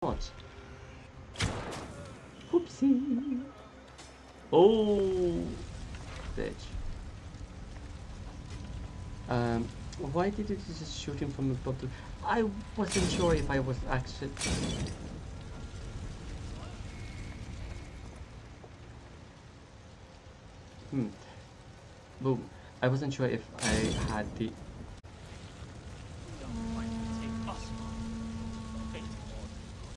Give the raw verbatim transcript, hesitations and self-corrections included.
What? Whoopsie. Oh, bitch. Um, why did it just shoot him from above the... I wasn't sure if I was actually... Hmm. Boom. I wasn't sure if I had the